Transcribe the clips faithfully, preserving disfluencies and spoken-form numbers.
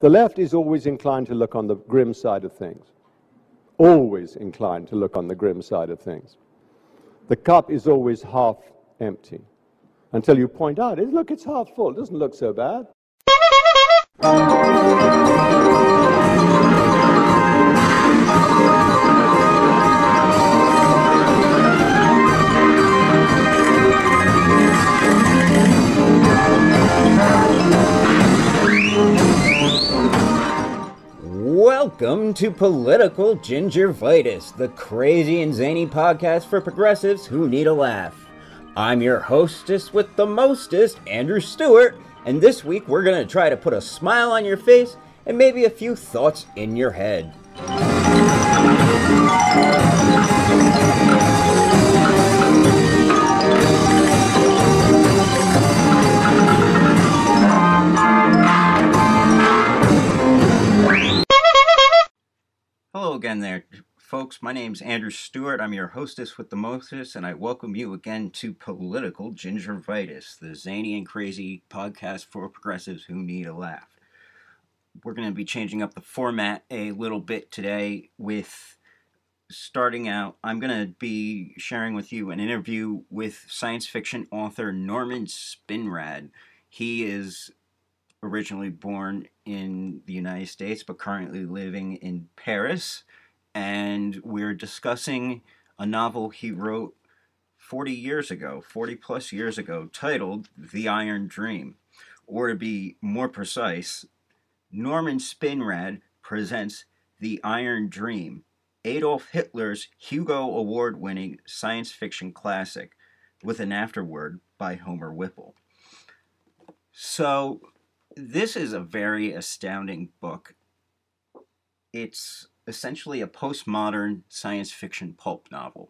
The left is always inclined to look on the grim side of things. Always inclined to look on the grim side of things. The cup is always half empty. Until you point out, look, it's half full. It doesn't look so bad. Welcome to Political Gingervitis, the crazy and zany podcast for progressives who need a laugh. I'm your hostess with the mostest, Andrew Stewart, and this week we're going to try to put a smile on your face and maybe a few thoughts in your head. Hello again there, folks. My name's Andrew Stewart. I'm your hostess with the mostest, and I welcome you again to Political Gingervitis, the zany and crazy podcast for progressives who need a laugh. We're going to be changing up the format a little bit today with starting out, I'm going to be sharing with you an interview with science fiction author Norman Spinrad. He is originally born in the United States, but currently living in Paris, and we're discussing a novel he wrote forty years ago, forty plus years ago, titled The Iron Dream. Or to be more precise, Norman Spinrad presents The Iron Dream, Adolf Hitler's Hugo Award-winning science fiction classic, with an afterword by Homer Whipple. So, this is a very astounding book. It's essentially a postmodern science fiction pulp novel.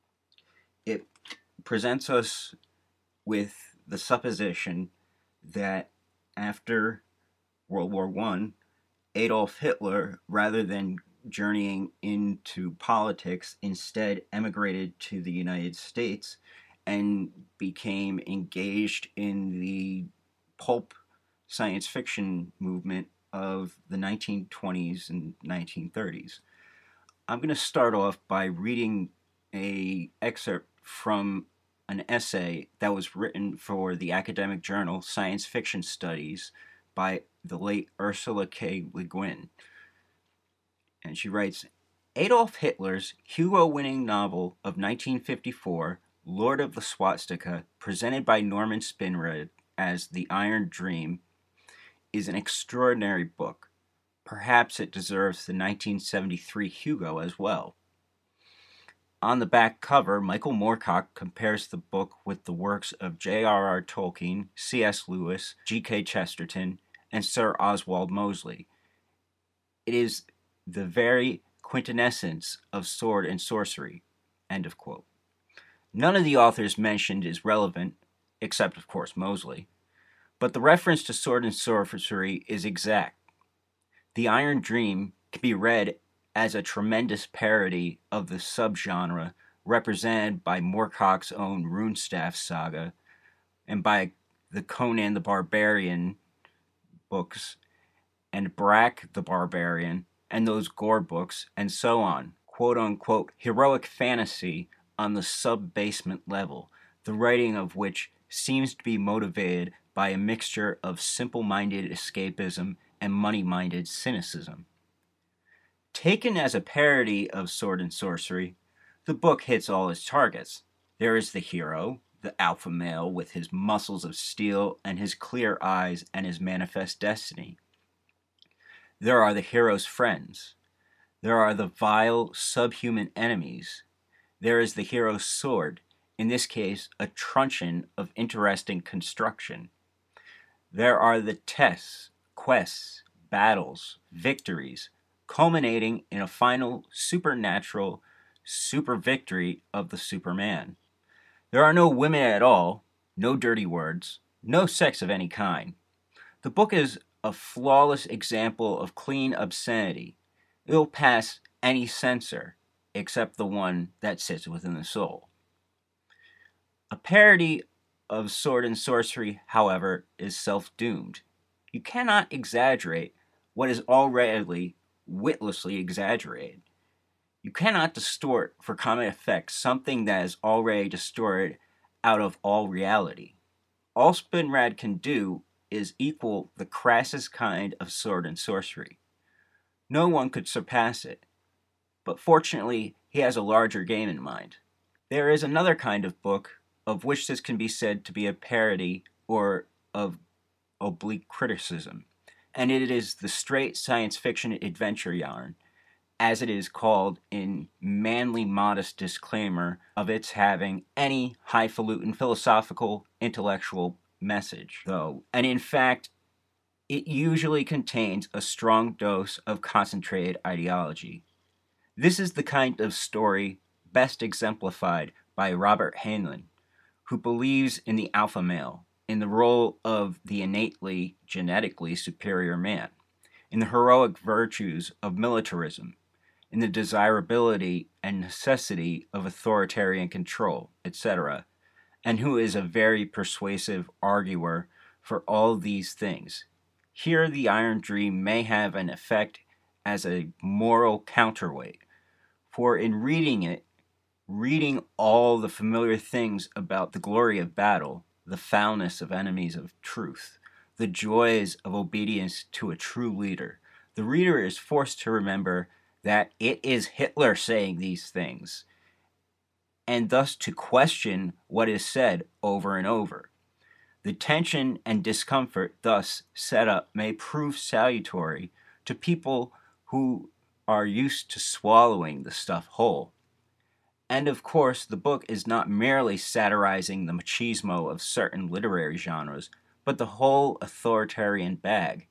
It presents us with the supposition that after World War One, Adolf Hitler, rather than journeying into politics, instead emigrated to the United States and became engaged in the pulp science fiction movement of the nineteen twenties and nineteen thirties. I'm going to start off by reading an excerpt from an essay that was written for the academic journal Science Fiction Studies by the late Ursula K. Le Guin. And she writes, Adolf Hitler's Hugo-winning novel of nineteen fifty-four, Lord of the Swastika, presented by Norman Spinrad as The Iron Dream, is an extraordinary book. Perhaps it deserves the nineteen seventy-three Hugo as well. On the back cover, Michael Moorcock compares the book with the works of J R R Tolkien, C S Lewis, G K Chesterton, and Sir Oswald Mosley. It is the very quintessence of sword and sorcery. End of quote. None of the authors mentioned is relevant, except of course Mosley. But the reference to sword and sorcery is exact. The Iron Dream can be read as a tremendous parody of the subgenre represented by Moorcock's own Runestaff saga and by the Conan the Barbarian books and Brack the Barbarian and those Gore books and so on. Quote-unquote heroic fantasy on the sub-basement level, the writing of which seems to be motivated by a mixture of simple-minded escapism and money-minded cynicism. Taken as a parody of sword and sorcery, the book hits all its targets. There is the hero, the alpha male with his muscles of steel and his clear eyes and his manifest destiny. There are the hero's friends. There are the vile, subhuman enemies. There is the hero's sword, in this case, a truncheon of interesting construction. There are the tests, quests, battles, victories, culminating in a final supernatural super victory of the Superman. There are no women at all, no dirty words, no sex of any kind. The book is a flawless example of clean obscenity. It'll pass any censor, except the one that sits within the soul. A parody of sword and sorcery, however, is self-doomed. You cannot exaggerate what is already witlessly exaggerated. You cannot distort for comic effect something that is already distorted out of all reality. All Spinrad can do is equal the crassest kind of sword and sorcery. No one could surpass it, but fortunately he has a larger game in mind. There is another kind of book of which this can be said to be a parody or of oblique criticism, and it is the straight science fiction adventure yarn, as it is called in manly modest disclaimer of its having any highfalutin philosophical intellectual message, though, and in fact, it usually contains a strong dose of concentrated ideology. This is the kind of story best exemplified by Robert Heinlein, who believes in the alpha male, in the role of the innately, genetically superior man, in the heroic virtues of militarism, in the desirability and necessity of authoritarian control, et cetera, and who is a very persuasive arguer for all these things. Here the Iron Dream may have an effect as a moral counterweight, for in reading it, reading all the familiar things about the glory of battle, the foulness of enemies of truth, the joys of obedience to a true leader, the reader is forced to remember that it is Hitler saying these things, and thus to question what is said over and over. The tension and discomfort thus set up may prove salutary to people who are used to swallowing the stuff whole. And of course, the book is not merely satirizing the machismo of certain literary genres, but the whole authoritarian bag.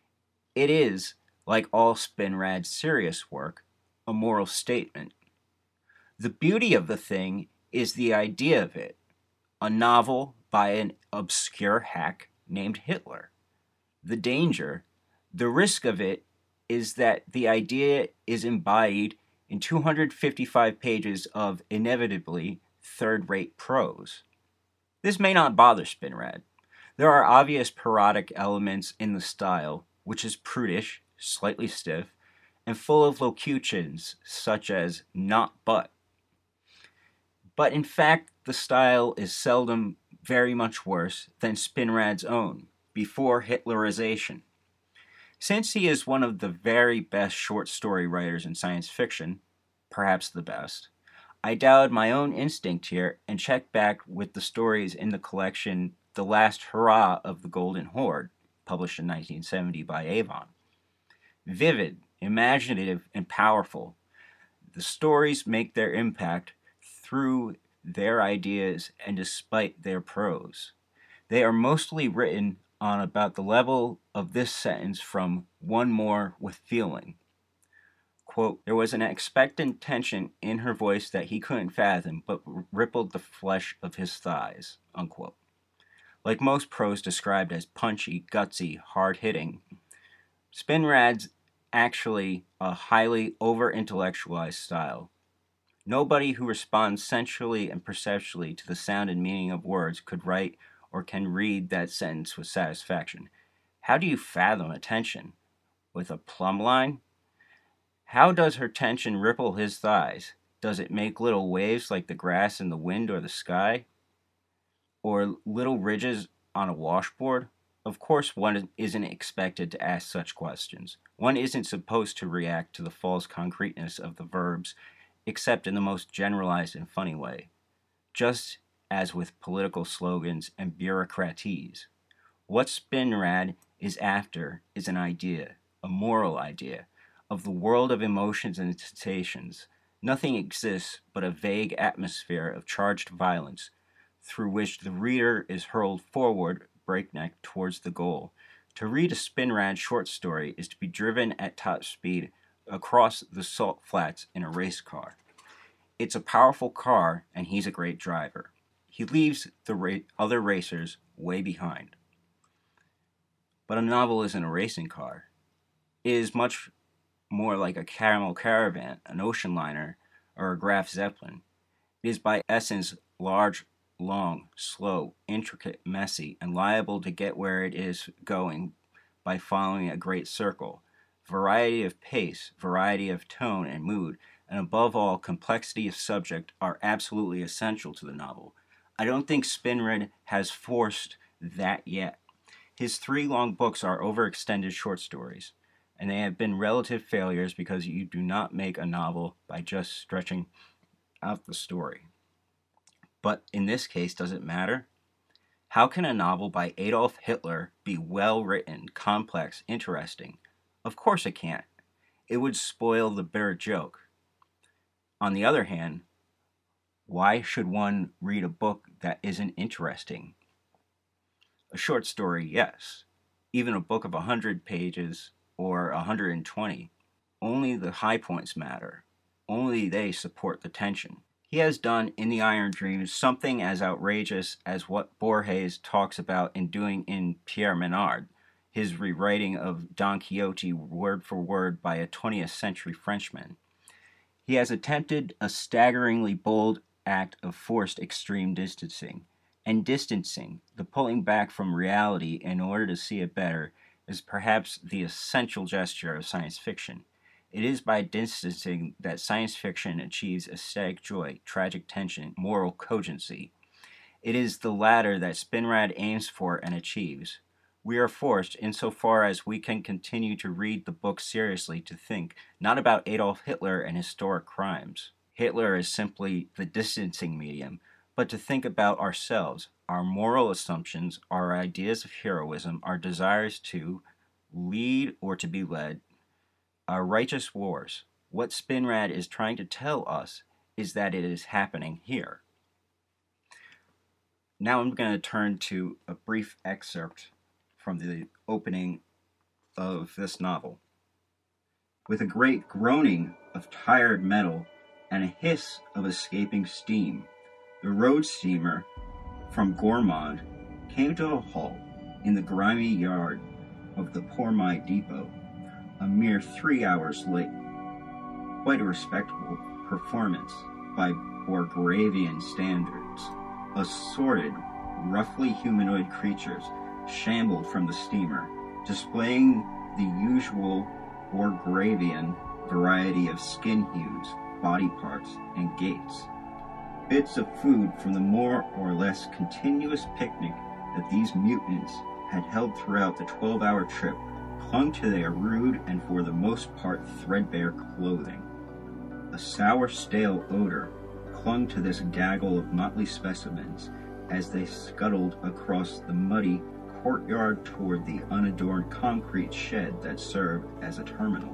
It is, like all Spinrad's serious work, a moral statement. The beauty of the thing is the idea of it, a novel by an obscure hack named Hitler. The danger, the risk of it, is that the idea is embodied in two hundred fifty-five pages of inevitably third-rate prose. This may not bother Spinrad. There are obvious parodic elements in the style, which is prudish, slightly stiff, and full of locutions such as not but. But in fact, the style is seldom very much worse than Spinrad's own, before Hitlerization. Since he is one of the very best short story writers in science fiction, perhaps the best, I doubted my own instinct here and checked back with the stories in the collection The Last Hurrah of the Golden Horde, published in nineteen seventy by Avon. Vivid, imaginative, and powerful, the stories make their impact through their ideas and despite their prose. They are mostly written on about the level of this sentence from One More with Feeling. Quote, there was an expectant tension in her voice that he couldn't fathom, but rippled the flesh of his thighs. Unquote. Like most prose described as punchy, gutsy, hard-hitting, Spinrad's actually a highly over-intellectualized style. Nobody who responds sensually and perceptually to the sound and meaning of words could write or can read that sentence with satisfaction. How do you fathom a tension? With a plumb line? How does her tension ripple his thighs? Does it make little waves like the grass in the wind or the sky? Or little ridges on a washboard? Of course one isn't expected to ask such questions. One isn't supposed to react to the false concreteness of the verbs, except in the most generalized and funny way. Just as with political slogans and bureaucraties. What Spinrad is after is an idea, a moral idea, of the world of emotions and sensations. Nothing exists but a vague atmosphere of charged violence through which the reader is hurled forward breakneck towards the goal. To read a Spinrad short story is to be driven at top speed across the salt flats in a race car. It's a powerful car, and he's a great driver. He leaves the ra- other racers way behind. But a novel isn't a racing car. It is much more like a camel caravan, an ocean liner, or a Graf Zeppelin. It is by essence large, long, slow, intricate, messy, and liable to get where it is going by following a great circle, Variety of pace, variety of tone and mood, and above all, complexity of subject are absolutely essential to the novel. I don't think Spinrad has forced that yet. His three long books are overextended short stories, and they have been relative failures because you do not make a novel by just stretching out the story. But in this case, does it matter? How can a novel by Adolf Hitler be well written, complex, interesting? Of course it can't. It would spoil the bitter joke. On the other hand, why should one read a book that isn't interesting? A short story, yes. Even a book of one hundred pages or one hundred twenty. Only the high points matter. Only they support the tension. He has done in The Iron Dreams something as outrageous as what Borges talks about in doing in Pierre Menard, his rewriting of Don Quixote word for word by a twentieth century Frenchman. He has attempted a staggeringly bold act of forced extreme distancing. And distancing, the pulling back from reality in order to see it better, is perhaps the essential gesture of science fiction. It is by distancing that science fiction achieves aesthetic joy, tragic tension, moral cogency. It is the latter that Spinrad aims for and achieves. We are forced, insofar as we can continue to read the book seriously, to think not about Adolf Hitler and historic crimes. Hitler is simply the distancing medium, but to think about ourselves, our moral assumptions, our ideas of heroism, our desires to lead or to be led, our righteous wars. What Spinrad is trying to tell us is that it is happening here. Now I'm going to turn to a brief excerpt from the opening of this novel. With a great groaning of tired metal and a hiss of escaping steam, the road steamer from Gourmand came to a halt in the grimy yard of the Pourmai depot, a mere three hours late. Quite a respectable performance by Borgravian standards. Assorted, roughly humanoid creatures shambled from the steamer, displaying the usual Borgravian variety of skin hues, body parts, and gaits. Bits of food from the more or less continuous picnic that these mutants had held throughout the twelve-hour trip clung to their rude and for the most part threadbare clothing. A sour, stale odor clung to this gaggle of motley specimens as they scuttled across the muddy courtyard toward the unadorned concrete shed that served as a terminal.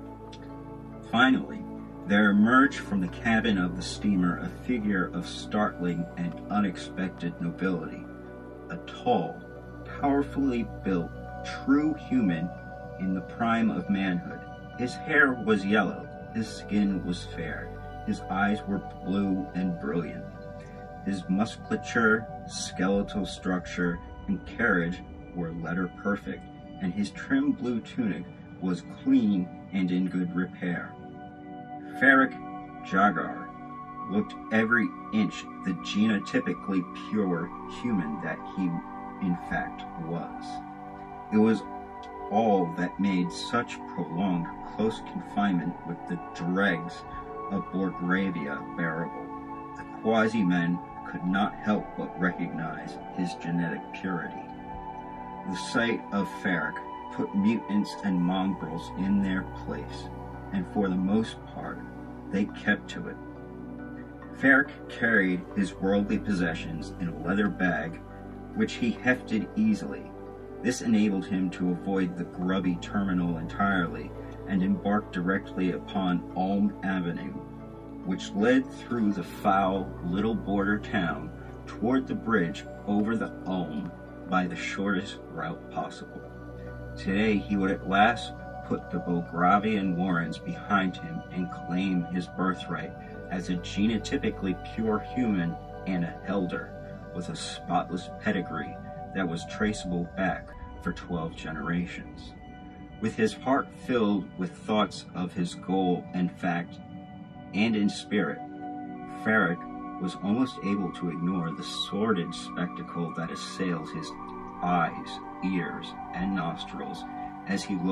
Finally, there emerged from the cabin of the steamer a figure of startling and unexpected nobility, a tall, powerfully built, true human in the prime of manhood. His hair was yellow, his skin was fair, his eyes were blue and brilliant. His musculature, skeletal structure, and carriage were letter perfect, and his trim blue tunic was clean and in good repair. Ferric Jagar looked every inch the genotypically pure human that he in fact was. It was all that made such prolonged close confinement with the dregs of Borgravia bearable. The quasi-men could not help but recognize his genetic purity. The sight of Ferric put mutants and mongrels in their place, and for the most part, they kept to it. Ferric carried his worldly possessions in a leather bag, which he hefted easily. This enabled him to avoid the grubby terminal entirely and embark directly upon Ulm Avenue, which led through the foul little border town toward the bridge over the Ulm by the shortest route possible. Today he would at last put the Bogravian Warrens behind him and claim his birthright as a genotypically pure human and a Helder with a spotless pedigree that was traceable back for twelve generations. With his heart filled with thoughts of his goal and fact, and in spirit, Ferric was almost able to ignore the sordid spectacle that assails his eyes, ears, and nostrils as he looked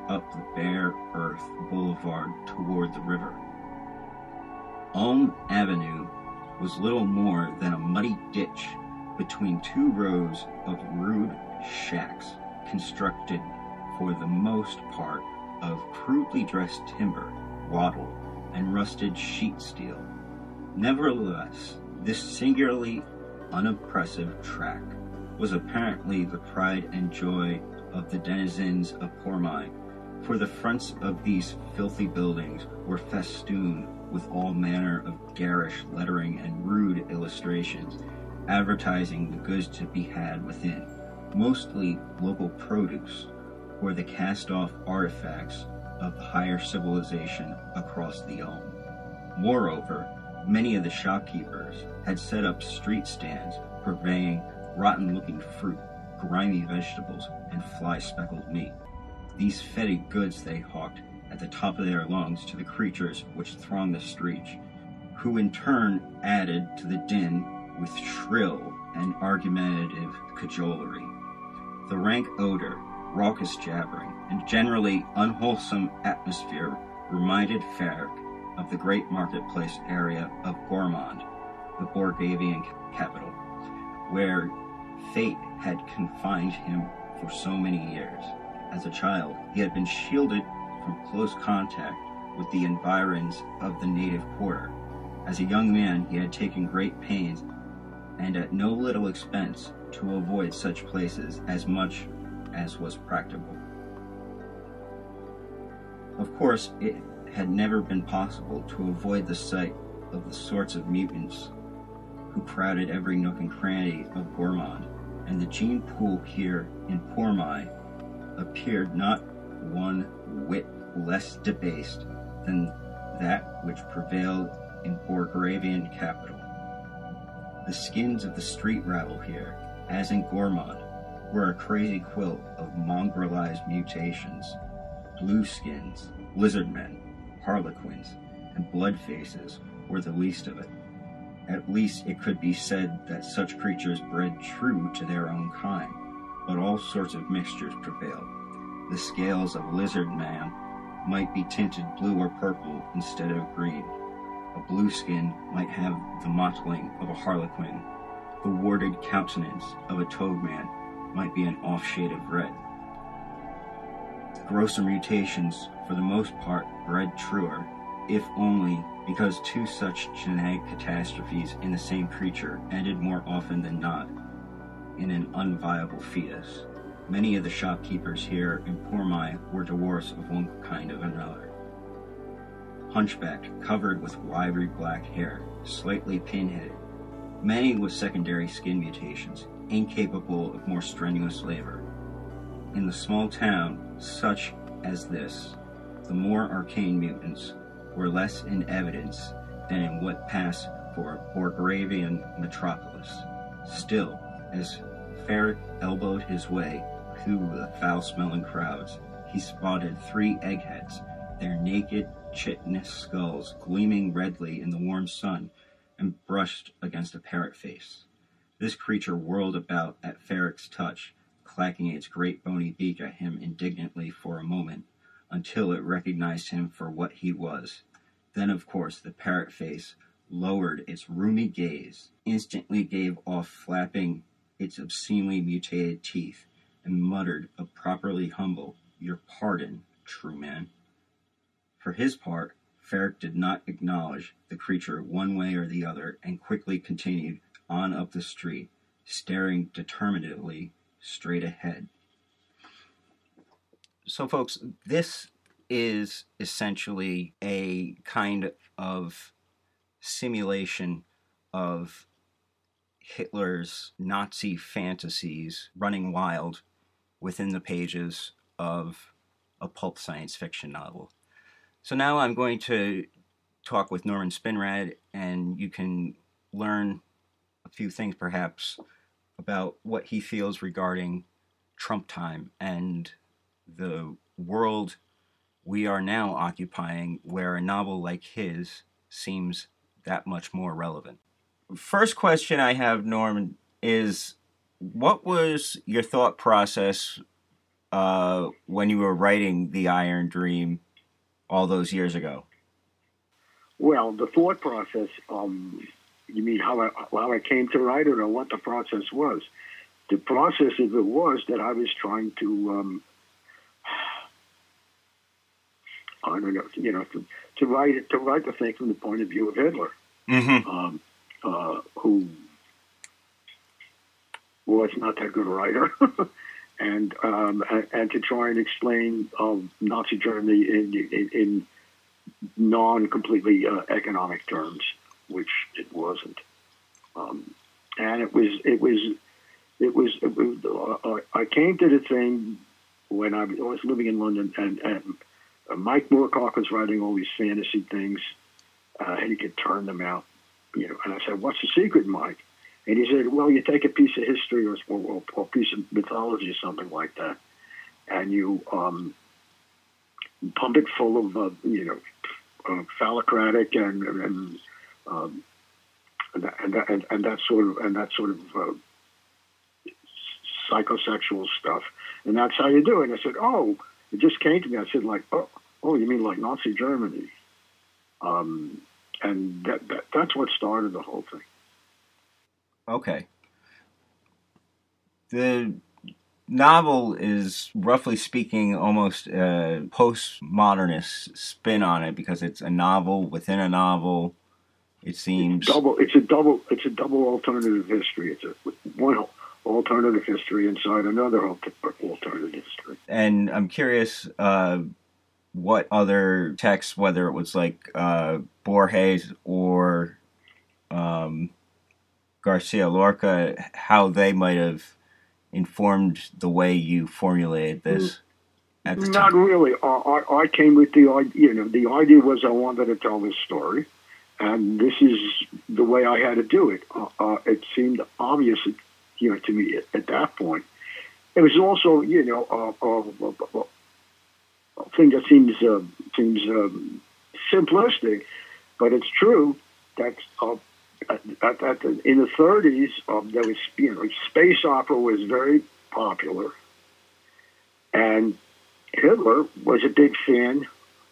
up the bare earth boulevard toward the river. Ulm Avenue was little more than a muddy ditch between two rows of rude shacks constructed for the most part of crudely dressed timber, wattle, and rusted sheet steel. Nevertheless, this singularly unimpressive tract was apparently the pride and joy of the denizens of Portmai, for the fronts of these filthy buildings were festooned with all manner of garish lettering and rude illustrations, advertising the goods to be had within, mostly local produce, or the cast-off artifacts of the higher civilization across the Ulm. Moreover, many of the shopkeepers had set up street stands purveying rotten-looking fruit, grimy vegetables, and fly-speckled meat. These fetid goods they hawked at the top of their lungs to the creatures which thronged the streets, who in turn added to the din with shrill and argumentative cajolery. The rank odor, raucous jabbering, and generally unwholesome atmosphere reminded Ferric of the great marketplace area of Gormond, the Borgavian capital, where fate had confined him for so many years. As a child, he had been shielded from close contact with the environs of the native quarter. As a young man, he had taken great pains, and at no little expense, to avoid such places as much as was practicable. Of course, it had never been possible to avoid the sight of the sorts of mutants who crowded every nook and cranny of Gormond, and the gene pool here in Portmai appeared not one whit less debased than that which prevailed in Borgravian capital. The skins of the street rabble here, as in Gormond, were a crazy quilt of mongrelized mutations. Blue skins, lizardmen, harlequins, and bloodfaces were the least of it. At least it could be said that such creatures bred true to their own kind, but all sorts of mixtures prevailed. The scales of lizard man might be tinted blue or purple instead of green. A blue skin might have the mottling of a harlequin. The warded countenance of a toadman might be an off-shade of red. Grosser mutations, for the most part, bred truer, if only because two such genetic catastrophes in the same creature ended more often than not in an unviable fetus. Many of the shopkeepers here in Portmai were dwarfs of one kind of another. Hunchbacked, covered with wiry black hair, slightly pinheaded, many with secondary skin mutations, incapable of more strenuous labor. In the small town, such as this, the more arcane mutants were less in evidence than in what passed for a Borgravian metropolis. Still, as Ferric elbowed his way through the foul-smelling crowds, he spotted three eggheads, their naked, chitinous skulls gleaming redly in the warm sun, and brushed against a parrot face. This creature whirled about at Ferric's touch, clacking its great bony beak at him indignantly for a moment, until it recognized him for what he was. Then, of course, the parrot face lowered its rheumy gaze, instantly gave off flapping its obscenely mutated teeth, and muttered a properly humble, "Your pardon, true man." For his part, Ferric did not acknowledge the creature one way or the other, and quickly continued on up the street, staring determinedly straight ahead. So, folks, this is essentially a kind of simulation of Hitler's Nazi fantasies running wild within the pages of a pulp science fiction novel. So now I'm going to talk with Norman Spinrad, and you can learn a few things perhaps about what he feels regarding Trump time and the world we are now occupying, where a novel like his seems that much more relevant. First question I have, Norman, is what was your thought process uh, when you were writing The Iron Dream all those years ago? Well, the thought process, um, you mean how I, how I came to write it or what the process was? The process of it was that I was trying to, um, I don't know, you know, to, to write it, to write the thing from the point of view of Hitler, Mm-hmm. um, uh, who was not that good a writer, and, um, and and to try and explain um, Nazi Germany in in, in non-completely uh, economic terms, which it wasn't. Um, and it was, it was, it was, it was uh, I came to the thing when I was living in London, and, and uh, Mike Moorcock was writing all these fantasy things, uh, and he could turn them out, you know. And I said, "What's the secret, Mike?" And he said, "Well, you take a piece of history or, or, or a piece of mythology or something like that, and you um, pump it full of, uh, you know, uh, phallocratic and and, um, and, that, and, that, and and that sort of and that sort of uh, psychosexual stuff, and that's how you do it." And I said, "Oh." It just came to me. I said, like, "Oh, oh, you mean like Nazi Germany?" Um, and that, that that's what started the whole thing. Okay. The novel is, roughly speaking, almost a postmodernist spin on it because it's a novel within a novel. It seems It's double. It's a double. It's a double alternative history. It's a one alternative history inside another alternative history. And I'm curious uh, what other texts, whether it was like uh, Borges or um, Garcia Lorca, how they might have informed the way you formulated this at the Not time. really. I, I, I came with the idea. You know, the idea was I wanted to tell this story, and this is the way I had to do it. Uh, uh, it seemed obvious, you know, to me at, at that point. It was also, you know, a uh, uh, uh, uh, thing that seems uh, seems um, simplistic, but it's true that uh, at, at, at the, in the thirties, um, there was, you know, space opera was very popular, and Hitler was a big fan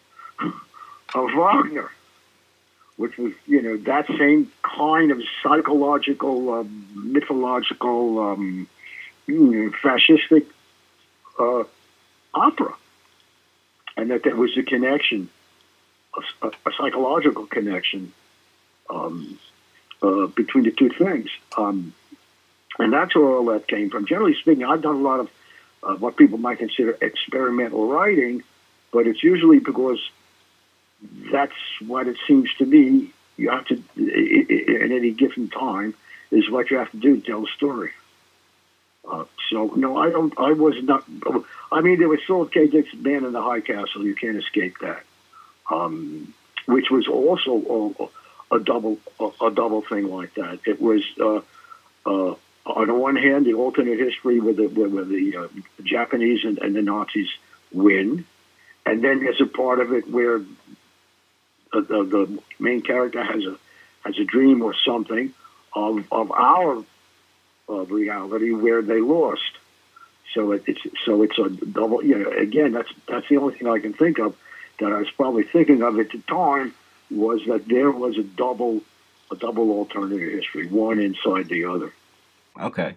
of Wagner, which was, you know, that same kind of psychological, uh, mythological, um, you know, fascistic uh, opera. And that there was a connection, a, a psychological connection um, uh, between the two things. Um, and that's where all that came from. Generally speaking, I've done a lot of uh, what people might consider experimental writing, but it's usually because that's what it seems to me you have to, at any given time, is what you have to do to tell a story. Uh, so, no, I don't, I was not, I mean, there was Philip K. Dick's Man in the High Castle, you can't escape that, um, which was also a, a double a, a double thing like that. It was, uh, uh, on the one hand, the alternate history where the, where, where the uh, Japanese and, and the Nazis win, and then there's a part of it where the, the, the main character has a has a dream or something of of our of reality where they lost. So it, it's so it's a double. You know, again, that's that's the only thing I can think of that I was probably thinking of at the time was that there was a double a double alternative history, one inside the other. Okay.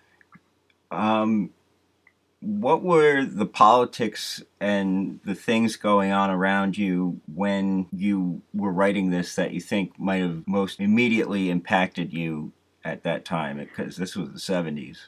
Um, what were the politics and the things going on around you when you were writing this that you think might have most immediately impacted you at that time? Because this was the seventies.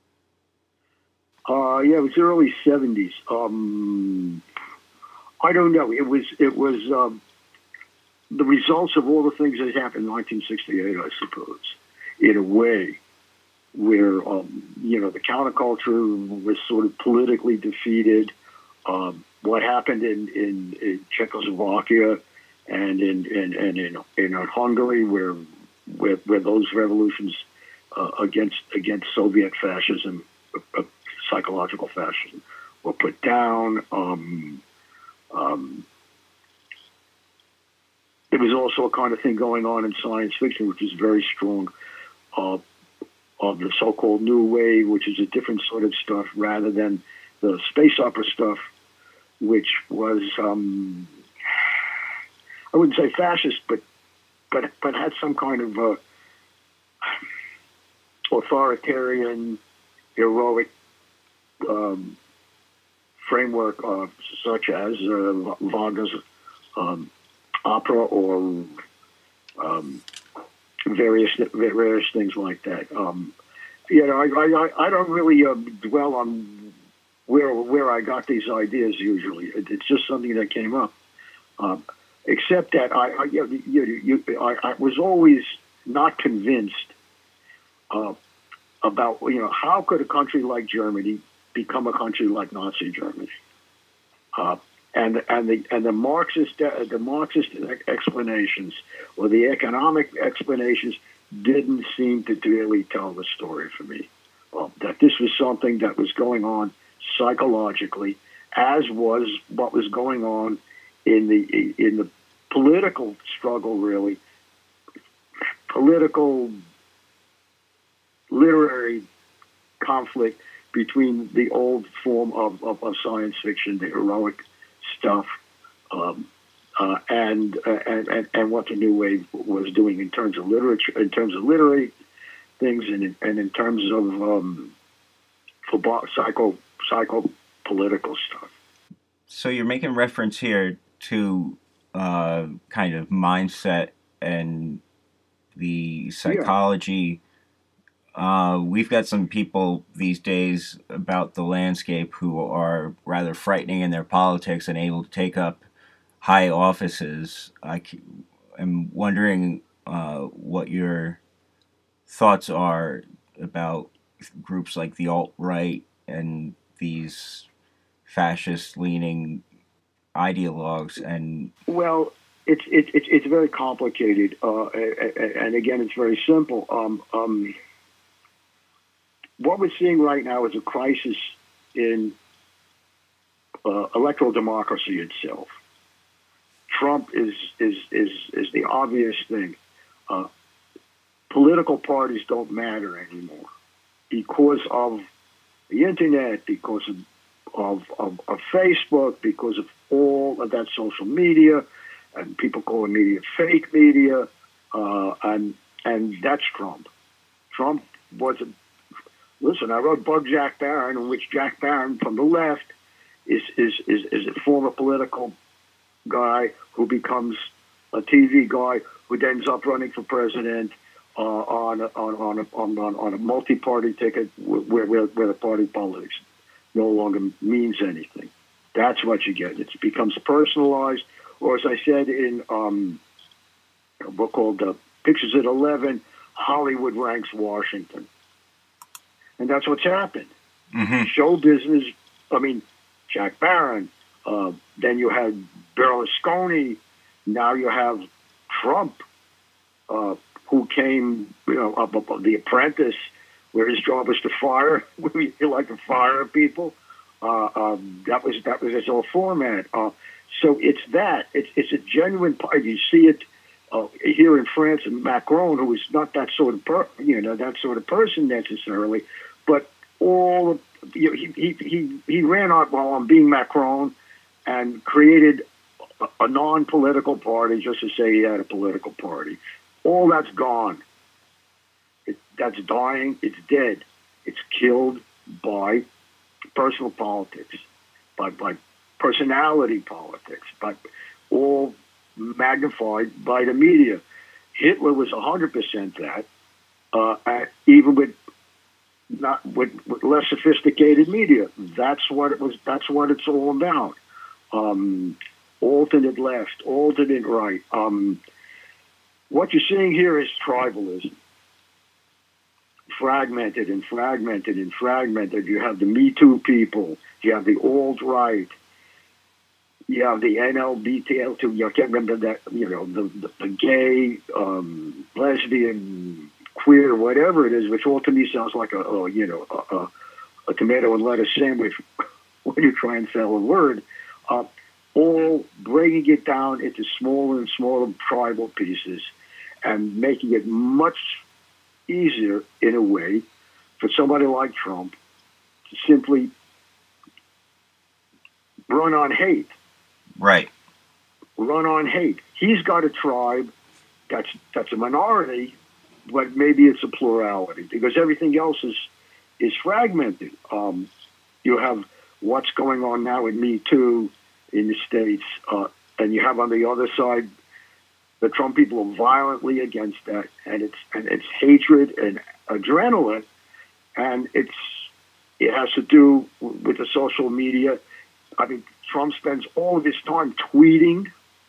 Uh, yeah, it was the early seventies. Um, I don't know. It was it was um, the results of all the things that happened in nineteen sixty-eight, I suppose, in a way, where um, you know, the counterculture was sort of politically defeated. Um, what happened in, in, in Czechoslovakia and in and, and in in Hungary, where where, where those revolutions uh, against against Soviet fascism, uh, psychological fascism, were put down. Um, um, there was also a kind of thing going on in science fiction, which is very strong, uh, of the so-called new wave, which is a different sort of stuff, rather than the space opera stuff, which was, um, I wouldn't say fascist, but but but had some kind of uh, authoritarian, heroic um, framework, uh, such as uh, Wagner's um, opera or um, various various things like that. Um, you know, I I, I don't really uh, dwell on where where I got these ideas. Usually, it, it's just something that came up. Um, except that I I, you, you, you, I I was always not convinced uh, about, you know, how could a country like Germany become a country like Nazi Germany. Uh, and and the and the Marxist the Marxist explanations or the economic explanations didn't seem to really tell the story for me. Uh, that this was something that was going on psychologically, as was what was going on in the in the political struggle, really, political literary conflict between the old form of, of, of science fiction, the heroic stuff, um, uh, and, uh, and and and what the new wave was doing in terms of literature, in terms of literary things, and in, and in terms of um, psycho psycho political stuff. So you're making reference here to uh, kind of mindset and the psychology. Yeah. Uh, we've got some people these days about the landscape who are rather frightening in their politics and able to take up high offices. I am wondering uh, what your thoughts are about groups like the alt-right and these fascist-leaning ideologues. And well, it's it's it's, it's very complicated, uh, and again, it's very simple. Um, um, What we're seeing right now is a crisis in uh, electoral democracy itself. Trump is is is is the obvious thing. Uh, political parties don't matter anymore because of the internet, because of of, of of Facebook, because of all of that social media, and people call media fake media, uh, and and that's Trump. Trump wasn't. Listen, I wrote Bug Jack Barron, in which Jack Barron from the left is is, is, is a former political guy who becomes a T V guy who ends up running for president uh, on, a, on, on, a, on, on, on a multi-party ticket where, where, where the party politics no longer means anything. That's what you get. It becomes personalized, or as I said in um, a book called uh, Pictures at eleven, Hollywood ranks Washington. And that's what's happened. Mm-hmm. Show business, I mean, Jack Barron, uh, then you had Berlusconi, now you have Trump, uh, who came, you know, up, up, up The Apprentice, where his job was to fire, he liked to fire people. Uh, um, that was that was his whole format. Uh, so it's that. It's it's a genuine party. You see it uh, here in France, and Macron, who is not that sort of per, you know that sort of person necessarily. But all you know, he, he he he ran out while on being Macron and created a, a non-political party just to say he had a political party. All that's gone. It, that's dying. It's dead. It's killed by personal politics, by by personality politics, by all magnified by the media. Hitler was one hundred percent that, uh, even with not with, with less sophisticated media. That's what it was. That's what it's all about. Um, alternate left, alternate right. Um, what you're seeing here is tribalism, fragmented and fragmented and fragmented. You have the Me Too people. You have the alt right. You have the N L B T L two. I can't remember that. You know, the the, the gay, um, lesbian, queer, whatever it is, which all to me sounds like a, a you know, a, a, a tomato and lettuce sandwich when you try and sell a word, uh, all breaking it down into smaller and smaller tribal pieces and making it much easier, in a way, for somebody like Trump to simply run on hate. Right. Run on hate. He's got a tribe that's that's a minority, but maybe it's a plurality because everything else is is fragmented. Um, you have what's going on now with Me Too in the States, uh, and you have on the other side the Trump people are violently against that, and it's and it's hatred and adrenaline, and it's it has to do with the social media. I mean, Trump spends all of his time tweeting.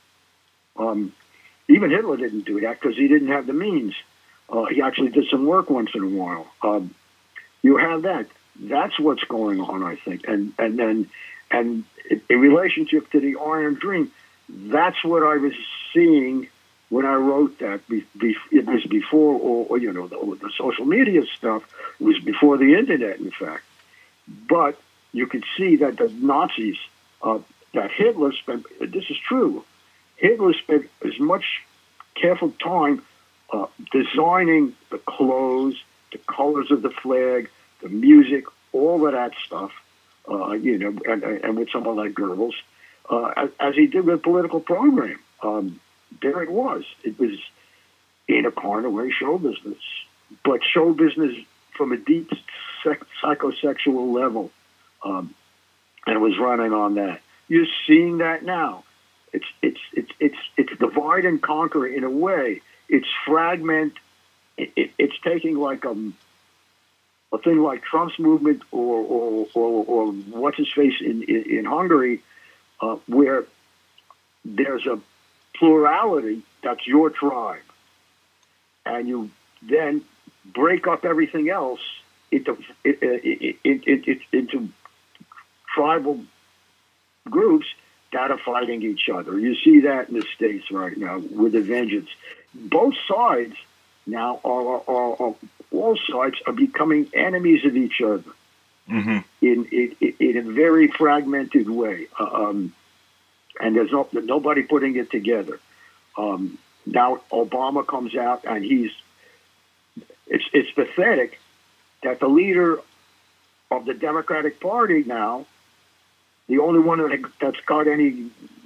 Um, even Hitler didn't do that because he didn't have the means. Uh, he actually did some work once in a while. Um, you have that. That's what's going on, I think. And and then and in relationship to the Iron Dream, that's what I was seeing when I wrote that. Be, be, it was before, or, or you know, the, the social media stuff. It was before the internet, in fact. But you could see that the Nazis, uh, that Hitler spent. This is true. Hitler spent as much careful time uh, designing the clothes, the colors of the flag, the music, all of that stuff, uh, you know, and, and with someone like Goebbels, uh, as, as he did with the political program. Um, there it was. It was in a kind of way show business, but show business from a deep sec- psychosexual level, um, and it was running on that. You're seeing that now. It's it's it's it's it's divide and conquer in a way. It's fragment. It, it, it's taking like a a thing like Trump's movement or or or, or what's his face in in, in Hungary, uh, where there's a plurality that's your tribe, and you then break up everything else into it, it, it, it, it, into tribal groups that are fighting each other. You see that in the States right now with a vengeance. Both sides now are, are, are all sides are becoming enemies of each other mm-hmm. in, in in a very fragmented way, um, and there's no, nobody putting it together. Um, now Obama comes out and he's it's it's pathetic that the leader of the Democratic Party now, the only one that's got any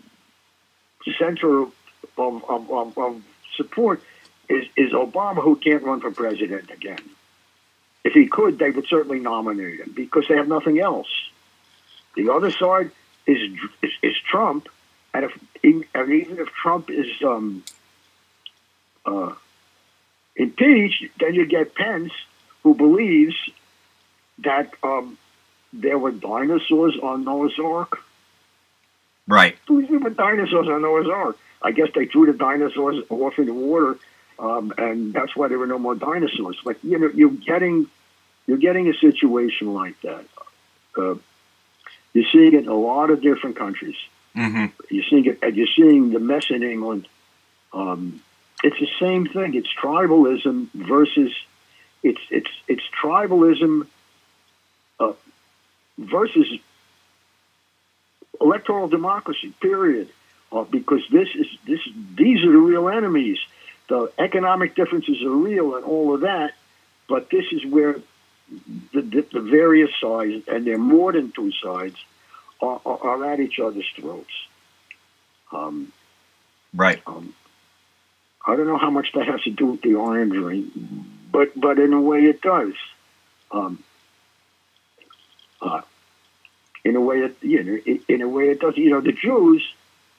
center of, of, of, of support is, is Obama, who can't run for president again. If he could, they would certainly nominate him because they have nothing else. The other side is is, is Trump, and if and even if Trump is um, uh, impeached, then you get Pence, who believes that um, there were dinosaurs on Noah's Ark. Right. There were dinosaurs on Noah's Ark. I guess they threw the dinosaurs off in the water, um, and that's why there were no more dinosaurs. Like you know, you're getting, you're getting a situation like that. Uh, you're seeing it in a lot of different countries. Mm-hmm. You're seeing it, and you're seeing the mess in England. Um, it's the same thing. It's tribalism versus, it's it's it's tribalism uh, versus electoral democracy. Period. Uh, because this is this these are the real enemies. The economic differences are real and all of that, but this is where the, the, the various sides, and they're more than two sides, are, are, are at each other's throats. Um, right. Um, I don't know how much that has to do with the Iron Dream, but but in a way it does. Um, uh, in a way, it, you know, in, in a way it does. You know, the Jews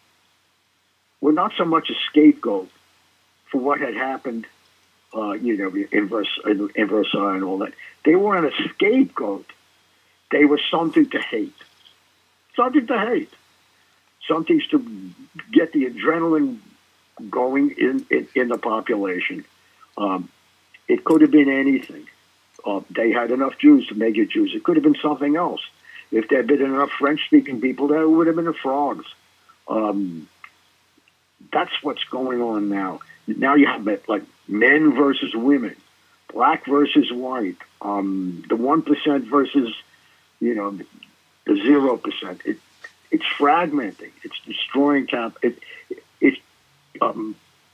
were not so much a scapegoat for what had happened, uh, you know, in, Vers- in Versailles and all that. They weren't a scapegoat. They were something to hate. Something to hate. Something to get the adrenaline going in, in, in the population. Um, it could have been anything. Uh, they had enough Jews to make it Jews. It could have been something else. If there had been enough French-speaking people, there would have been the frogs. Um, that's what's going on now. Now you have it, like men versus women, black versus white, um, the one percent versus, you know, the zero percent. It it's fragmenting. It's destroying cap. It it um,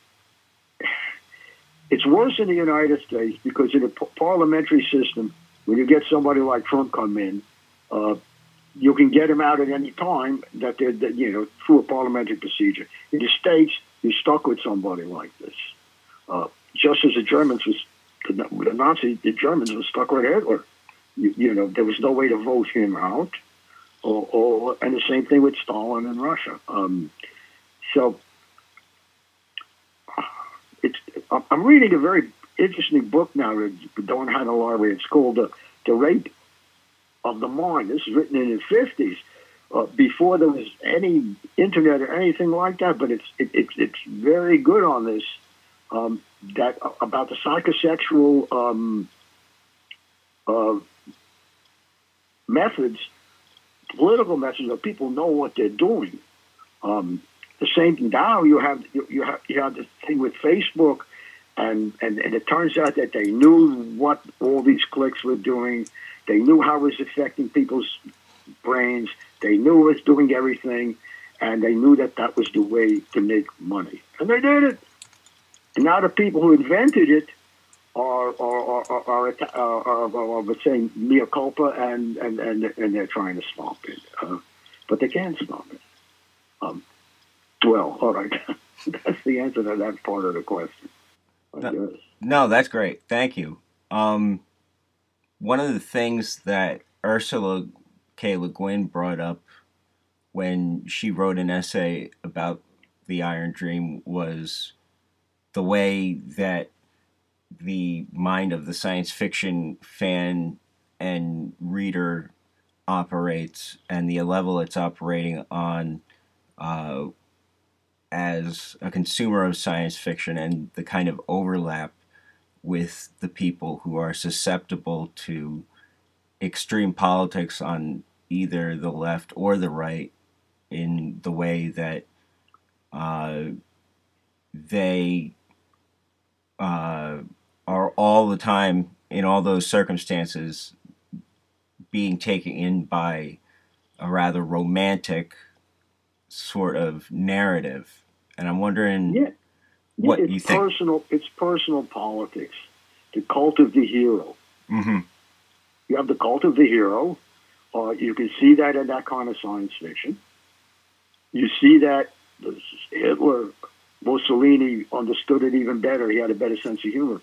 it's worse in the United States because in a p- parliamentary system, when you get somebody like Trump come in, uh, you can get them out at any time that they're, that, you know, through a parliamentary procedure. In the States, you're stuck with somebody like this. Uh, just as the Germans was, the, the Nazis, the Germans were stuck with Hitler. You, you know, there was no way to vote him out. Or, or and the same thing with Stalin in Russia. Um, so it's, I'm reading a very interesting book now, Don't Have a Library. It's called uh, The Rape of the Mind. This is written in the fifties, uh, before there was any internet or anything like that. But it's it, it, it's very good on this, um, that uh, about the psychosexual um, uh, methods, political methods, of people know what they're doing. Um, the same thing now. You have you, you have you have the thing with Facebook, and, and and it turns out that they knew what all these clicks were doing. They knew how it was affecting people's brains. They knew it was doing everything, and they knew that that was the way to make money. And they did it. And now the people who invented it are are are are, are, are, are, are saying mea culpa, and and, and and they're trying to stop it, uh, but they can't stop it. Um, well, all right, that's the answer to that part of the question. No, no, that's great. Thank you. Um, One of the things that Ursula K. Le Guin brought up when she wrote an essay about the Iron Dream was the way that the mind of the science fiction fan and reader operates, and the level it's operating on uh, as a consumer of science fiction, and the kind of overlap with the people who are susceptible to extreme politics on either the left or the right, in the way that uh, they uh, are all the time, in all those circumstances, being taken in by a rather romantic sort of narrative. And I'm wondering yeah. what it's you think. Personal, it's personal politics, the cult of the hero. Mm-hmm. You have the cult of the hero. Uh, you can see that in that kind of science fiction. You see that Hitler, Mussolini understood it even better. He had a better sense of humor.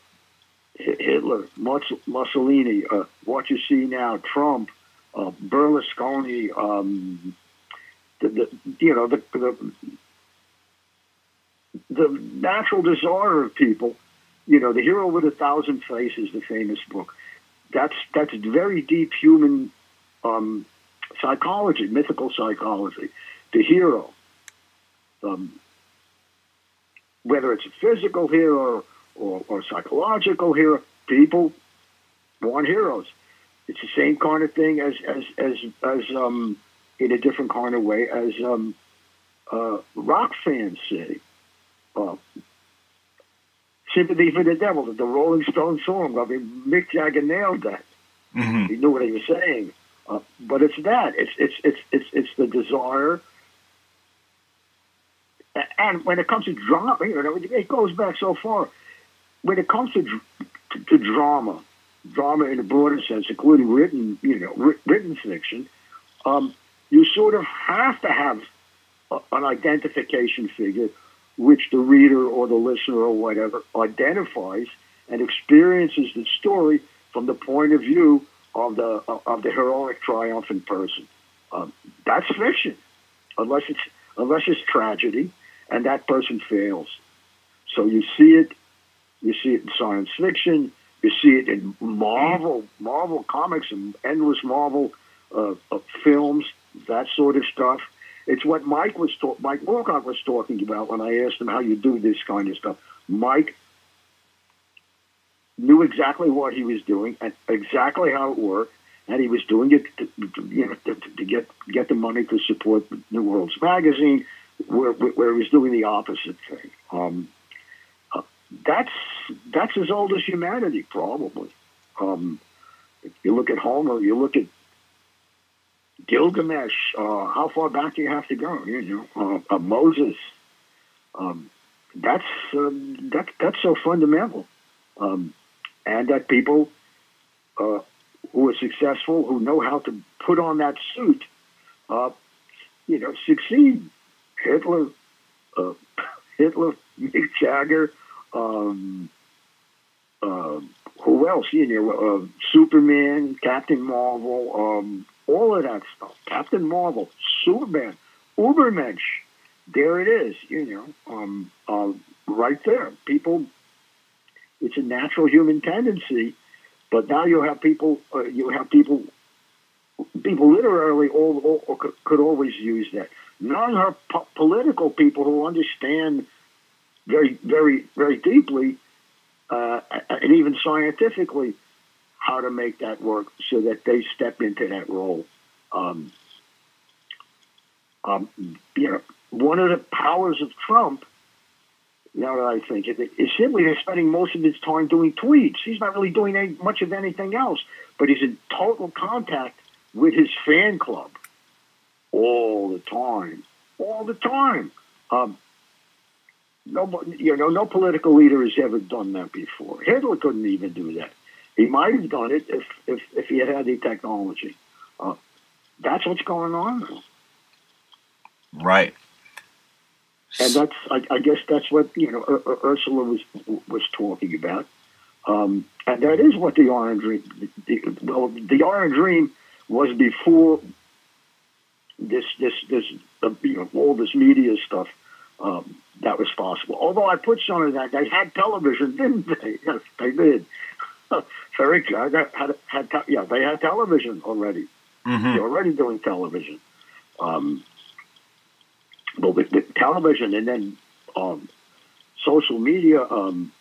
Hitler, Mussolini, uh, what you see now, Trump, uh, Berlusconi, um, the, the, you know, the, the the natural disorder of people. You know, The Hero with a Thousand Faces, the famous book. That's that's very deep human um, psychology, mythical psychology. The hero, um, whether it's a physical hero or, or psychological hero, people want heroes. It's the same kind of thing as as as as um, in a different kind of way as um, uh, rock fans say. Uh, Sympathy for the Devil, the Rolling Stones song. I mean, Mick Jagger nailed that. Mm-hmm. He knew what he was saying. Uh, but it's that. It's it's it's it's it's the desire. And when it comes to drama, you know, it goes back so far. When it comes to to, to drama, drama in a broader sense, including written, you know, written fiction, um, you sort of have to have a, an identification figure, which the reader or the listener or whatever identifies and experiences the story from the point of view of the of the heroic, triumphant person. Um, that's fiction, unless it's unless it's tragedy, and that person fails. So you see it, you see it in science fiction, you see it in Marvel, Marvel comics, and endless Marvel uh, uh, films, that sort of stuff. It's what Mike was ta- Mike Wilcock was talking about when I asked him how you do this kind of stuff. Mike knew exactly what he was doing and exactly how it worked, and he was doing it to, to, you know, to, to get get the money to support New Worlds Magazine, where, where he was doing the opposite thing. Um, uh, that's that's as old as humanity, probably. Um, if you look at Homer, you look at Gilgamesh. Uh, how far back do you have to go? You know, uh, uh, Moses. Um, that's uh, that that's so fundamental, um, and that people uh, who are successful, who know how to put on that suit, uh, you know, succeed. Hitler, uh, Hitler, Mick Jagger, um, uh, who else? You know, uh, Superman, Captain Marvel, um, all of that stuff. Captain Marvel, Superman, Ubermensch. There it is. You know, um, uh, right there. People. It's a natural human tendency, but now you have people. Uh, you have people. People literally all, all could, could always use that. None are po- political people who understand very, very, very deeply, uh, and even scientifically, how to make that work so that they step into that role. Um, um, you know, one of the powers of Trump, now that I think it, is simply he's spending most of his time doing tweets. He's not really doing any, much of anything else, but he's in total contact with his fan club all the time, all the time. Um, no, you know, no political leader has ever done that before. Hitler couldn't even do that. He might have done it if if, if he had had the technology. Uh, that's what's going on now. Right. And that's, I, I guess, that's what you know Ur- Ur- Ursula was was talking about, um, and that is what the Iron Dream. The, well, the Iron Dream was before this this this uh, you know all this media stuff um, that was possible. Although I put some of that, they had television, didn't they? Yes, they did. Very had, had, had yeah, they had television already. Mm-hmm. They're already doing television. Um, well, with, with television and then um, social media, um,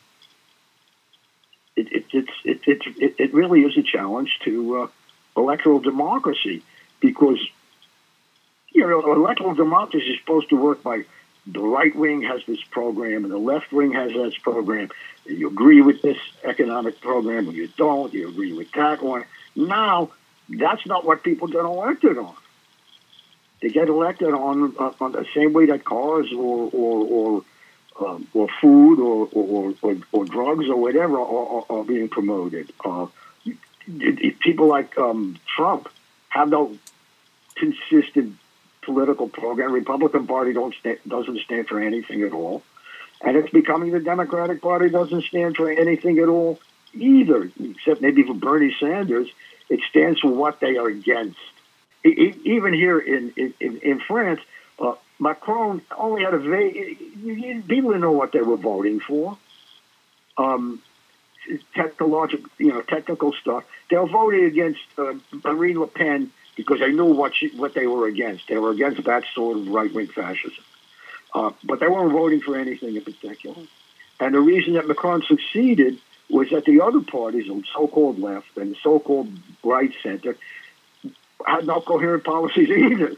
it, it, it's it, it, it, it really is a challenge to uh, electoral democracy because, you know, electoral democracy is supposed to work by the right wing has this program and the left wing has this program. You agree with this economic program or you don't. You agree with that one. Now, that's not what people get elected on. They get elected on, uh, on the same way that cars or or or, um, or food or or, or or drugs or whatever are, are, are being promoted. Uh, it, it, people like um, Trump have no consistent political program. Republican Party don't sta- doesn't stand for anything at all, and it's becoming the Democratic Party doesn't stand for anything at all either, except maybe for Bernie Sanders. It stands for what they are against. Even here in in, in France, uh, Macron only had a vague. People didn't know what they were voting for. Um, technological, you know, technical stuff. They were voting against uh, Marine Le Pen because they knew what she, what they were against. They were against that sort of right wing fascism, uh, but they weren't voting for anything in particular. And the reason that Macron succeeded was that the other parties, the so-called left and the so-called right center, had no coherent policies either.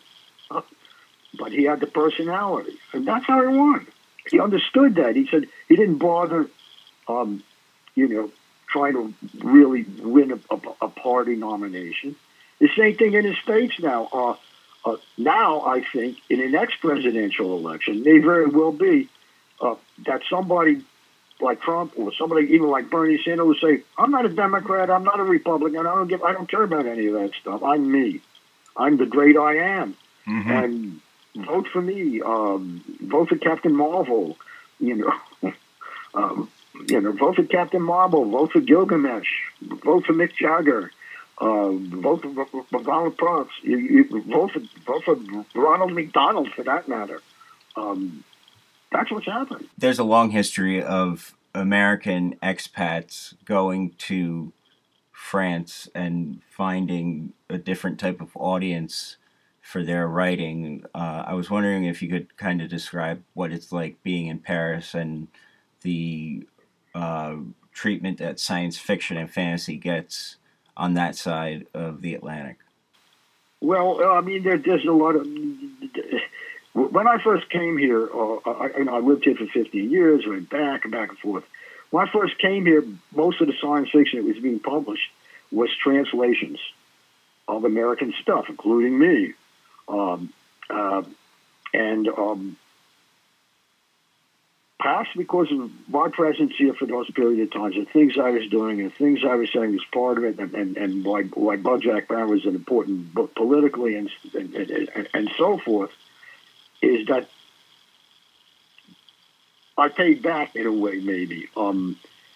But he had the personality. And that's how he won. He understood that. He said he didn't bother, um, you know, trying to really win a, a, a party nomination. The same thing in the States now. Uh, uh, now, I think, in the next presidential election, may very well be uh, that somebody like Trump or somebody even like Bernie Sanders will say, I'm not a Democrat, I'm not a Republican, I don't give, I don't care about any of that stuff. I'm me. I'm the great I am. Mm-hmm. And vote for me. Um, vote for Captain Marvel. You know, um, you know, vote for Captain Marvel. Vote for Gilgamesh. Vote for Mick Jagger. Uh, vote for, for, for Donald Trump. You, you, vote for vote for Ronald McDonald, for that matter. Um, that's what's happening. There's a long history of American expats going to France and finding a different type of audience for their writing. Uh, I was wondering if you could kind of describe what it's like being in Paris and the uh, treatment that science fiction and fantasy gets on that side of the Atlantic. Well, I mean, there, there's a lot of... When I first came here, uh, I, you know, I lived here for fifteen years, went back and back and forth. When I first came here, most of the science fiction that was being published was translations of American stuff, including me. Um, uh, and um, perhaps because of my presence here for those period of times, the things I was doing and the things I was saying was part of it, and, and, and why, why Bojack Brown was an important book politically and, and, and, and so forth, is that I paid back in a way, maybe. Um,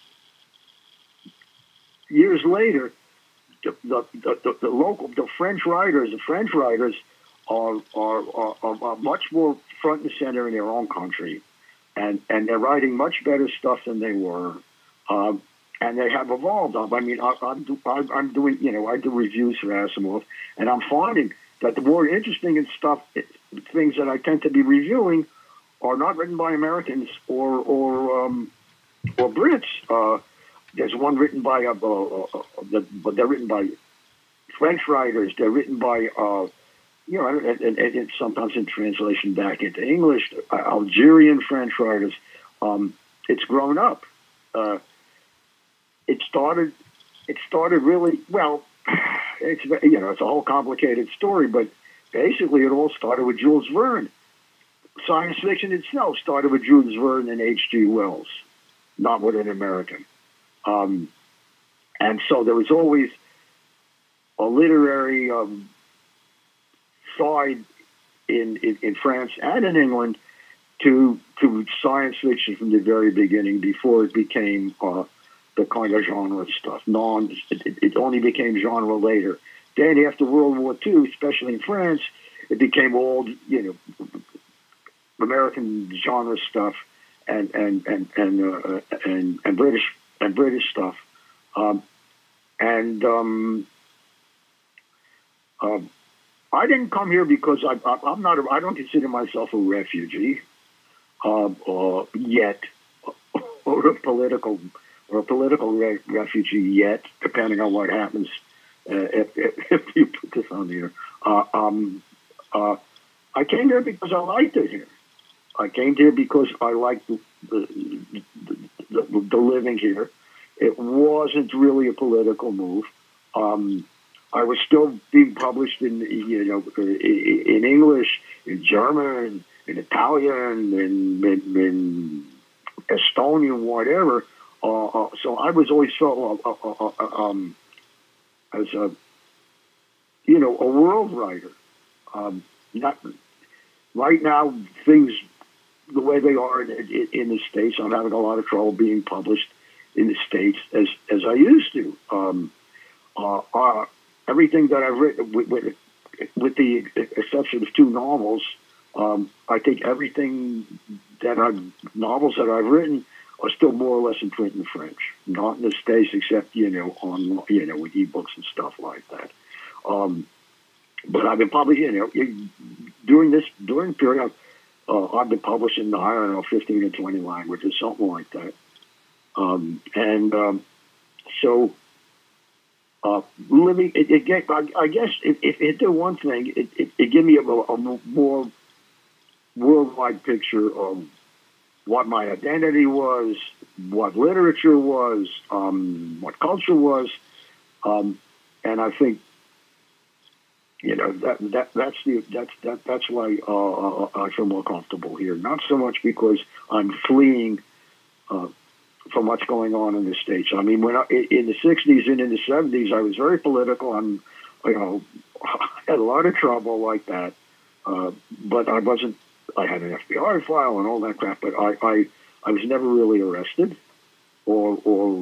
years later, the, the, the, the local, the French writers, the French writers are, are, are, are much more front and center in their own country. And, and they're writing much better stuff than they were. Um, and they have evolved. I mean, I, I'm, do, I, I'm doing, you know, I do reviews for Asimov, and I'm finding that the more interesting and stuff, things that I tend to be reviewing are not written by Americans or or um, or Brits. Uh, there's one written by, uh, uh, uh, the, but they're written by French writers. They're written by, uh, you know, and, and, and sometimes in translation back into English, uh, Algerian French writers. Um, it's grown up. Uh, it started. It started really well. It's, you know, it's a whole complicated story, but basically it all started with Jules Verne. Science fiction itself started with Jules Verne and H G Wells, not with an American. Um, and so there was always a literary um, side in, in, in France and in England to to science fiction from the very beginning before it became uh, the kind of genre stuff. Non, it, it only became genre later. Then after World War Two, especially in France, it became all, you know, American genre stuff and and and and uh, and, and British and British stuff. Um, and um, um, I didn't come here because I, I, I'm not. A, I don't consider myself a refugee uh, uh, yet, or a political. or a political re- refugee yet, depending on what happens uh, if, if, if you put this on here. Uh, um, uh, I came here because I liked it here. I came here because I liked the, the, the, the living here. It wasn't really a political move. Um, I was still being published in, you know, in English, in German, in Italian, in, in, in Estonian, whatever. Uh, uh, so I was always felt uh, uh, uh, um, as a, you know, a world writer. Um, not right now, things the way they are in, in, in the States. I'm having a lot of trouble being published in the States as as I used to. Um, uh, uh, everything that I've written, with, with, with the exception of two novels, um, I think everything that I've novels that I've written are still more or less in print in French, not in the States, except, you know, on, you know, with ebooks and stuff like that. Um, but I've been publishing, you know, during this, during the period, uh, I've been publishing, I don't know, fifteen or twenty languages, something like that. Um, and um, so, uh, living, it, it get, I, I guess, if it, it did one thing, it, it, it gave me a, a more worldwide picture of what my identity was, what literature was, um, what culture was, um, and I think, you know, that that that's the that's that that's why uh, I feel more comfortable here. Not so much because I'm fleeing uh, from what's going on in the States. I mean, when I, in the sixties and in the seventies, I was very political. I'm, you know, I had a lot of trouble like that, uh, but I wasn't. I had an F B I file and all that crap, but I, I, I was never really arrested or or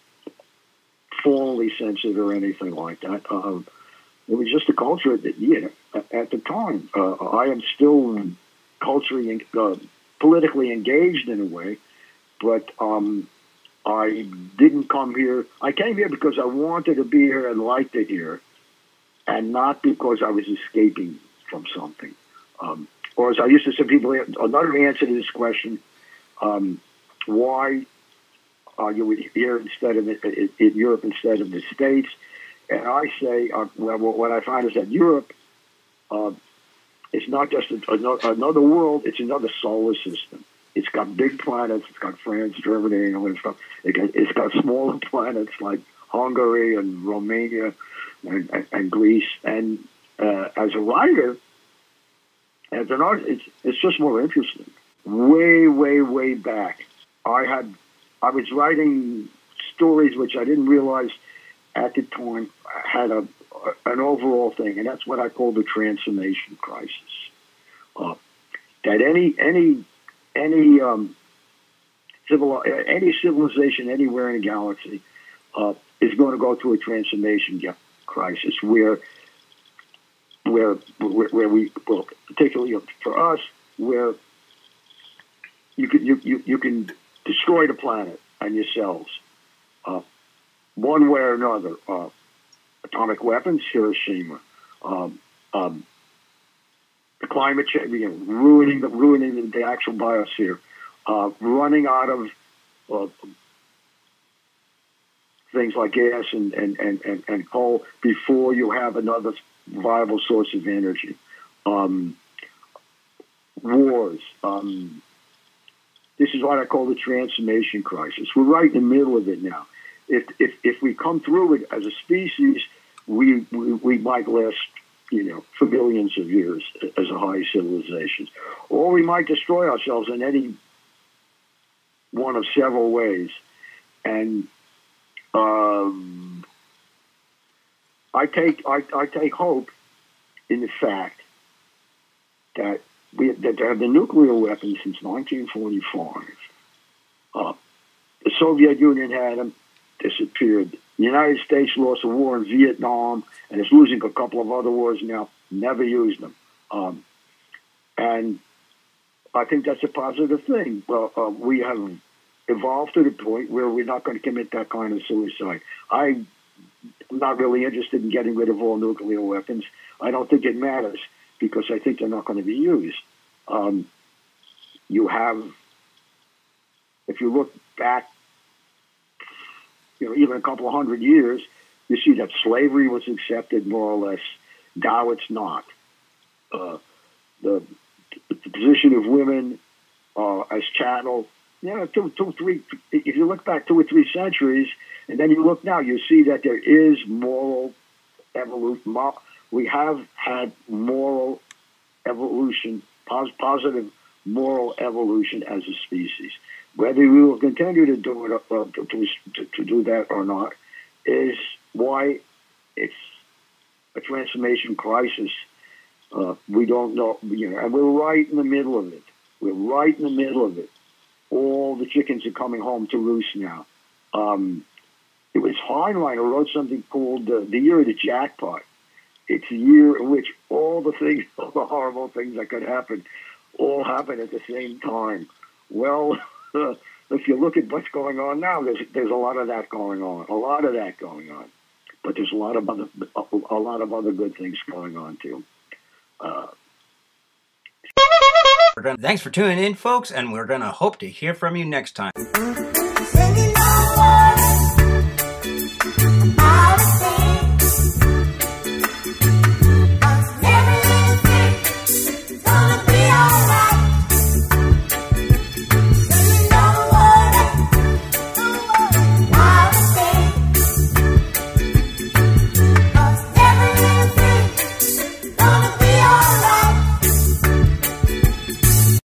formally censored or anything like that. Um, it was just a culture that, you know, at, at the time. Uh, I am still culturally, uh, politically engaged in a way, but um, I didn't come here. I came here because I wanted to be here and liked it here, and not because I was escaping from something. Um, Or as I used to say, people, another answer to this question, um, why are you here instead of in, in Europe instead of the States? And I say, uh, well, what I find is that Europe uh, is not just a, another, another world, it's another solar system. It's got big planets, it's got France, Germany, England, stuff. It got, it's got smaller planets like Hungary and Romania and, and, and Greece. And uh, as a writer, as an artist, it's, it's just more interesting. way, way, way back, I had, I was writing stories which I didn't realize at the time had a, an overall thing, and that's what I call the transformation crisis. Uh, that any, any, any, um, civil, any civilization anywhere in the galaxy uh, is going to go through a transformation crisis where, where, where, where we, well, particularly for us, where you can, you, you, you can destroy the planet and yourselves, uh, one way or another. Uh, atomic weapons, Hiroshima, um, um, the climate change, you know, ruining the ruining the actual biosphere, uh, running out of uh, things like gas and, and, and, and, and coal before you have another viable source of energy. Um, wars. Um, this is what I call the transformation crisis. We're right in the middle of it now. If if if we come through it as a species, we we, we might last, you know, for billions of years as a high civilization, or we might destroy ourselves in any one of several ways. And um, I take I, I take hope in the fact that we that there have been nuclear weapons since nineteen forty-five. Uh, the Soviet Union had them, disappeared. The United States lost a war in Vietnam and is losing a couple of other wars now. Never used them. Um, and I think that's a positive thing. Well, uh, we have evolved to the point where we're not going to commit that kind of suicide. I'm not really interested in getting rid of all nuclear weapons. I don't think it matters because I think they're not going to be used. Um, you have, if you look back, you know, even a couple of hundred years, you see that slavery was accepted more or less. Now it's not. Uh, the, the position of women uh, as chattel, you know, two, two, three. If you look back two or three centuries, and then you look now, you see that there is moral evolution. We have had moral evolution, pos- positive moral evolution as a species. Whether we will continue to do it, uh, to, to, to do that or not, is why it's a transformation crisis. Uh, we don't know, you know, and we're right in the middle of it. We're right in the middle of it. All the chickens are coming home to roost now. Um, it was Heinlein who wrote something called uh, The Year of the Jackpot. It's a year in which all the things, all the horrible things that could happen, all happen at the same time. Well, uh, if you look at what's going on now, there's there's a lot of that going on, a lot of that going on. But there's a lot of other a lot of other good things going on too. Uh, Thanks for tuning in, folks, and we're going to hope to hear from you next time.